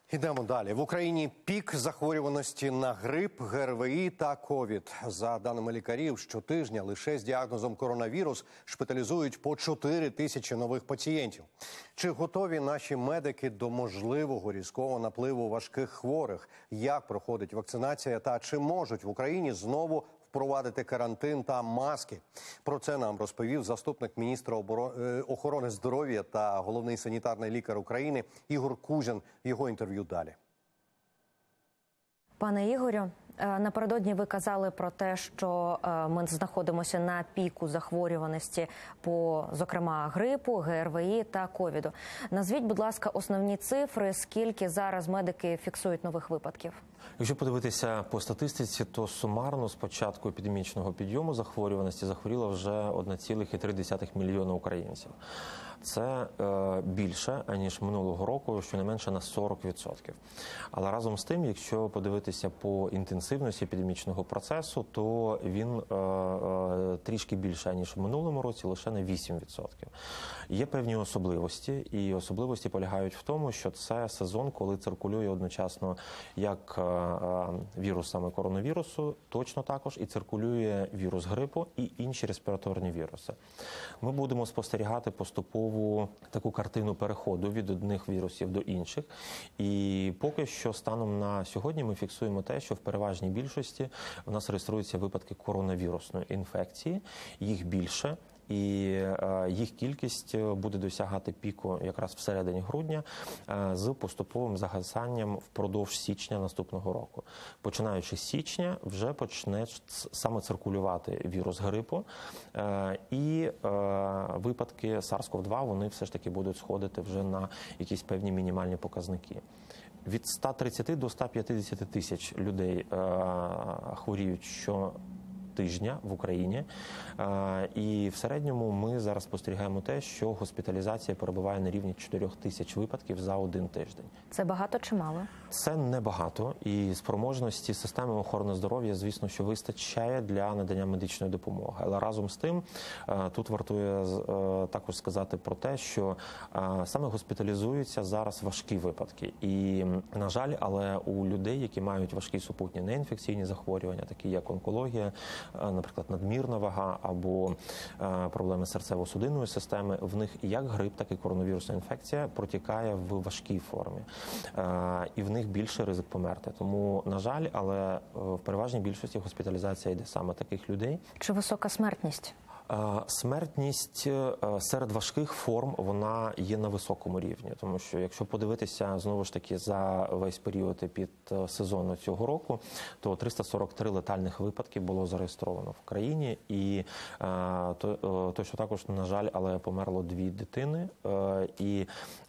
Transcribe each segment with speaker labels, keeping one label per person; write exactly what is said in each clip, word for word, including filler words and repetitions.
Speaker 1: Ідемо далі. В Україні пік захворюваності на грип, ГРВІ та ковід. За даними лікарів, щотижня лише з діагнозом коронавірус шпиталізують по чотири тисячі нових пацієнтів. Чи готові наші медики до можливого різкого напливу важких хворих? Як проходить вакцинація та чи можуть в Україні знову впровадити карантин та маски? Про це нам розповів заступник міністра охорони здоров'я та головний санітарний лікар України Ігор Кузін. Його інтерв'ю далі.
Speaker 2: Пане Ігорю, напередодні ви казали про те, що ми знаходимося на піку захворюваності по, зокрема, грипу, ГРВІ та ковіду. Назвіть, будь ласка, основні цифри, скільки зараз медики фіксують нових випадків?
Speaker 3: Якщо подивитися по статистиці, то сумарно з початку епідемічного підйому захворюваності захворіло вже одне ціле три десятих мільйона українців. Це е, більше, аніж минулого року, щонайменше на сорок відсотків. Але разом з тим, якщо подивитися по інтенсивності епідемічного процесу, то він е, е, трішки більше, аніж в минулому році, лише на вісім відсотків. Є певні особливості, і особливості полягають в тому, що це сезон, коли циркулює одночасно як е, е, вірус саме коронавірусу, точно також і циркулює вірус грипу і інші респіраторні віруси. Ми будемо спостерігати поступово таку картину переходу від одних вірусів до інших. І поки що станом на сьогодні ми фіксуємо те, що в переважній більшості в нас реєструються випадки коронавірусної інфекції, їх більше. І їх кількість буде досягати піку якраз всередині грудня з поступовим загасанням впродовж січня наступного року. Починаючи з січня вже почне саме циркулювати вірус грипу, і випадки сарс ков два, вони все ж таки будуть сходити вже на якісь певні мінімальні показники. Від ста тридцяти до ста п'ятдесяти тисяч людей хворіють що тижня в Україні. І в середньому ми зараз спостерігаємо те, що госпіталізація перебуває на рівні чотирьох тисяч випадків за один тиждень.
Speaker 2: Це багато чи мало? Це
Speaker 3: небагато. І спроможності системи охорони здоров'я, звісно, що вистачає для надання медичної допомоги. Але разом з тим, тут вартує також сказати про те, що саме госпіталізуються зараз важкі випадки. І, на жаль, але у людей, які мають важкі супутні неінфекційні захворювання, такі як онкологія, наприклад, надмірна вага або проблеми серцево-судинної системи, в них як грип, так і коронавірусна інфекція протікає в важкій формі. І в них більше ризик померти. Тому, на жаль, але в переважній більшості госпіталізація йде саме таких людей.
Speaker 2: Чи висока смертність?
Speaker 3: Смертність серед важких форм, вона є на високому рівні, тому що якщо подивитися, знову ж таки, за весь період під сезону цього року, то триста сорок три летальних випадки було зареєстровано в країні, і то, то що також, на жаль, але померло дві дитини, і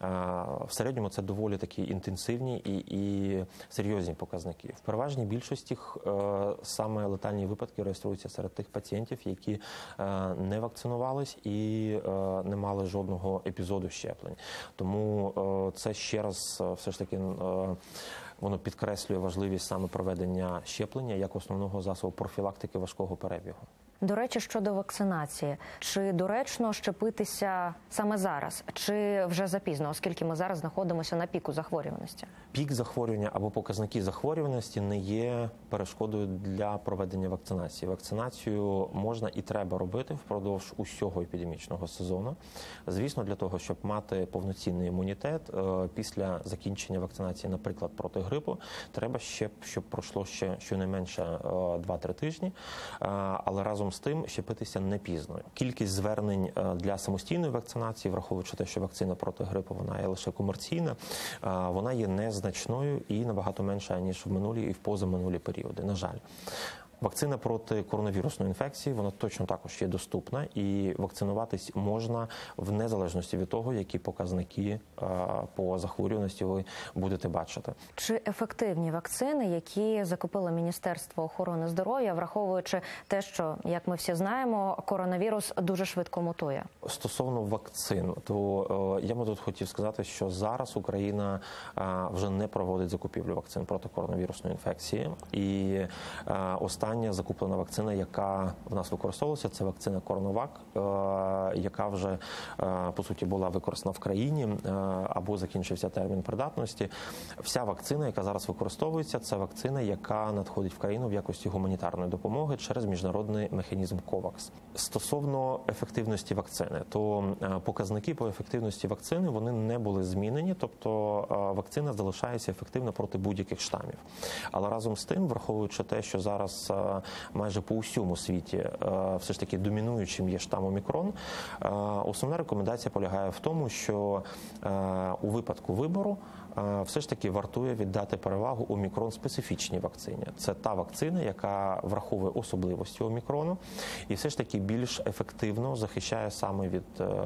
Speaker 3: в середньому це доволі такі інтенсивні і, і серйозні показники. В переважній більшості саме летальні випадки реєструються серед тих пацієнтів, які не вакцинувались і е, не мали жодного епізоду щеплень. Тому е, це ще раз е, все ж таки е, воно підкреслює важливість саме проведення щеплення як основного засобу профілактики важкого перебігу.
Speaker 2: До речі, щодо вакцинації. Чи доречно щепитися саме зараз? Чи вже запізно, оскільки ми зараз знаходимося на піку захворюваності?
Speaker 3: Пік захворювання або показники захворюваності не є перешкодою для проведення вакцинації. Вакцинацію можна і треба робити впродовж усього епідемічного сезону. Звісно, для того, щоб мати повноцінний імунітет, після закінчення вакцинації, наприклад, проти грипу, треба ще, щоб пройшло ще щонайменше два-три тижні, але разом з тим щепитися не пізно. Кількість звернень для самостійної вакцинації, враховуючи те, що вакцина проти грипу, вона є лише комерційна, вона є незначною і набагато менша, ніж в минулі і в позаминулі періоди, на жаль. Вакцина проти коронавірусної інфекції, вона точно також є доступна, і вакцинуватись можна в незалежності від того, які показники по захворюваності ви будете бачити.
Speaker 2: Чи ефективні вакцини, які закупило Міністерство охорони здоров'я, враховуючи те, що, як ми всі знаємо, коронавірус дуже швидко мутує?
Speaker 3: Стосовно вакцин, то я би тут хотів сказати, що зараз Україна вже не проводить закупівлю вакцин проти коронавірусної інфекції, і останні остання закуплена вакцина, яка в нас використовувалася, це вакцина Коронавак, яка вже, по суті, була використана в країні або закінчився термін придатності. Вся вакцина, яка зараз використовується, це вакцина, яка надходить в країну в якості гуманітарної допомоги через міжнародний механізм ковакс. Стосовно ефективності вакцини, то показники по ефективності вакцини, вони не були змінені, тобто вакцина залишається ефективна проти будь-яких штамів. Але разом з тим, враховуючи те, що зараз майже по усьому світі все ж таки домінуючим є штам омікрон, основна рекомендація полягає в тому, що у випадку вибору все ж таки вартує віддати перевагу омікрон-специфічній вакцині. Це та вакцина, яка враховує особливості омікрону і все ж таки більш ефективно захищає саме від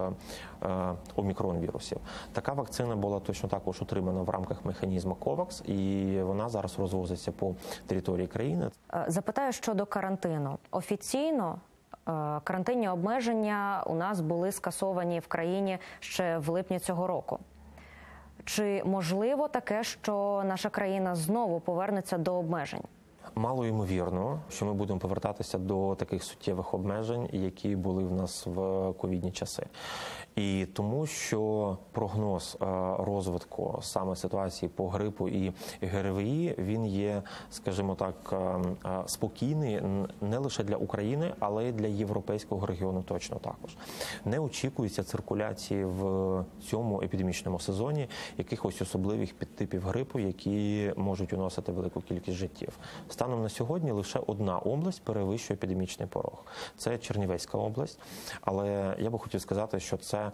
Speaker 3: омікрон-вірусів. Така вакцина була точно також утримана в рамках механізму ковакс, і вона зараз розвозиться по території країни.
Speaker 2: Запитаю щодо карантину. Офіційно карантинні обмеження у нас були скасовані в країні ще в липні цього року. Чи можливо таке, що наша країна знову повернеться до обмежень?
Speaker 3: Мало ймовірно, що ми будемо повертатися до таких суттєвих обмежень, які були в нас в ковідні часи. І тому, що прогноз розвитку саме ситуації по грипу і ГРВІ, він є, скажімо так, спокійний не лише для України, але й для європейського регіону точно також. Не очікується циркуляції в цьому епідемічному сезоні якихось особливих підтипів грипу, які можуть уносити велику кількість життів. Станом на сьогодні лише одна область перевищує епідемічний порог. Це Чернівецька область. Але я би хотів сказати, що це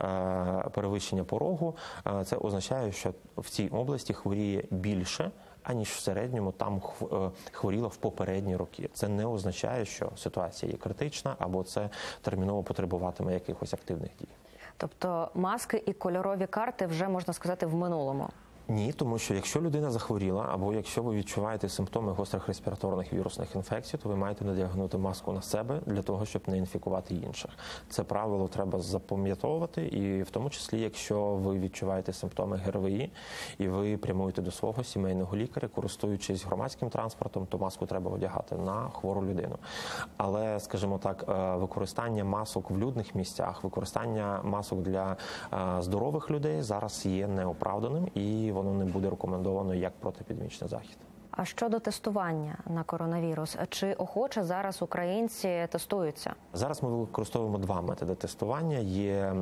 Speaker 3: е, перевищення порогу, е, це означає, що в цій області хворіє більше, аніж в середньому там хворіло в попередні роки. Це не означає, що ситуація є критична або це терміново потребуватиме якихось активних дій.
Speaker 2: Тобто маски і кольорові карти вже, можна сказати, в минулому?
Speaker 3: Ні, тому що якщо людина захворіла, або якщо ви відчуваєте симптоми гострих респіраторних вірусних інфекцій, то ви маєте надягнути маску на себе для того, щоб не інфікувати інших. Це правило треба запам'ятовувати, і в тому числі, якщо ви відчуваєте симптоми ГРВІ, і ви прямуєте до свого сімейного лікаря, користуючись громадським транспортом, то маску треба одягати на хвору людину. Але, скажімо так, використання масок в людних місцях, використання масок для здорових людей зараз є неоправданим, і воно не буде рекомендовано як протиепідемічний захід.
Speaker 2: А щодо тестування на коронавірус, чи охоче зараз українці тестуються?
Speaker 3: Зараз ми використовуємо два методи тестування. Є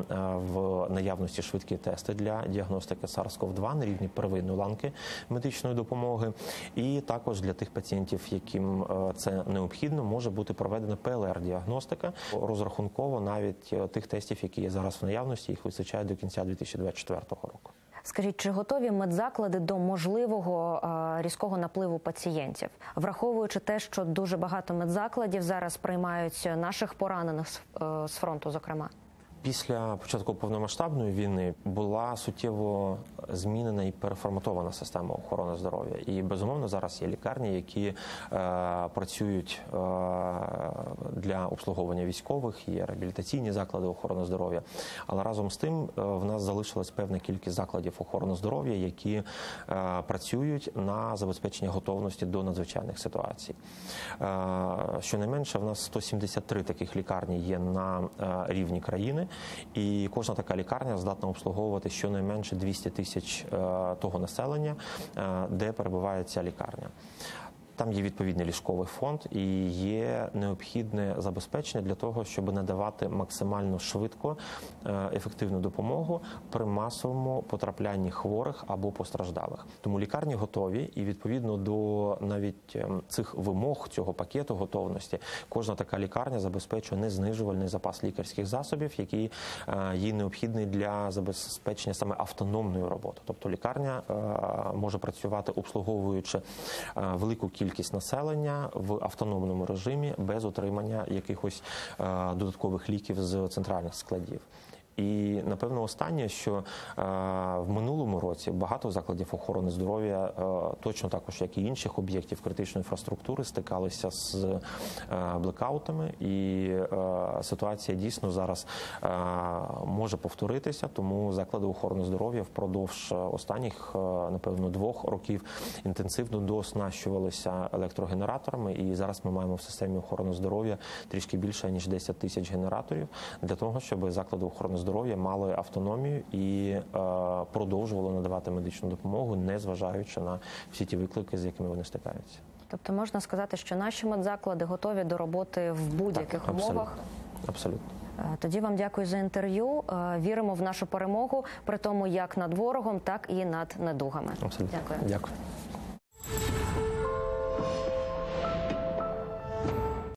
Speaker 3: в наявності швидкі тести для діагностики сарс ков два на рівні первинної ланки медичної допомоги. І також для тих пацієнтів, яким це необхідно, може бути проведена пе ел ар діагностика. Розрахунково навіть тих тестів, які є зараз в наявності, їх вистачає до кінця дві тисячі двадцять четвертого року.
Speaker 2: Скажіть, чи готові медзаклади до можливого різкого напливу пацієнтів? Враховуючи те, що дуже багато медзакладів зараз приймають наших поранених з фронту, зокрема.
Speaker 3: Після початку повномасштабної війни була суттєво змінена і переформатована система охорони здоров'я. І, безумовно, зараз є лікарні, які е, працюють е, для обслуговування військових, є реабілітаційні заклади охорони здоров'я. Але разом з тим е, в нас залишилась певна кількість закладів охорони здоров'я, які е, працюють на забезпечення готовності до надзвичайних ситуацій. Е, щонайменше в нас сто сімдесят три таких лікарні є на е, рівні країни. І кожна така лікарня здатна обслуговувати щонайменше двісті тисяч того населення, де перебуває ця лікарня. Там є відповідний ліжковий фонд і є необхідне забезпечення для того, щоб надавати максимально швидко ефективну допомогу при масовому потраплянні хворих або постраждалих. Тому лікарні готові, і відповідно до навіть цих вимог, цього пакету готовності, кожна така лікарня забезпечує незнижувальний запас лікарських засобів, які їй необхідний для забезпечення саме автономної роботи. Тобто лікарня може працювати, обслуговуючи велику кількість кількість населення в автономному режимі без отримання якихось е, додаткових ліків з центральних складів. І, напевно, останнє, що е, в минулому році багато закладів охорони здоров'я, е, точно також, як і інших об'єктів критичної інфраструктури, стикалися з е, блекаутами, і е, ситуація дійсно зараз е, може повторитися, тому заклади охорони здоров'я впродовж останніх, е, напевно, двох років інтенсивно дооснащувалися електрогенераторами, і зараз ми маємо в системі охорони здоров'я трішки більше, ніж десять тисяч генераторів, для того, щоб заклади охорони здоров'я мали автономію і е, продовжували надавати медичну допомогу, не зважаючи на всі ті виклики, з якими вони стикаються.
Speaker 2: Тобто можна сказати, що наші медзаклади готові до роботи в будь-яких
Speaker 3: Так,
Speaker 2: умовах?
Speaker 3: Абсолютно.
Speaker 2: Тоді вам дякую за інтерв'ю. Віримо в нашу перемогу, при тому як над ворогом, так і над недугами.
Speaker 3: Абсолютно.
Speaker 2: Дякую.
Speaker 3: Дякую.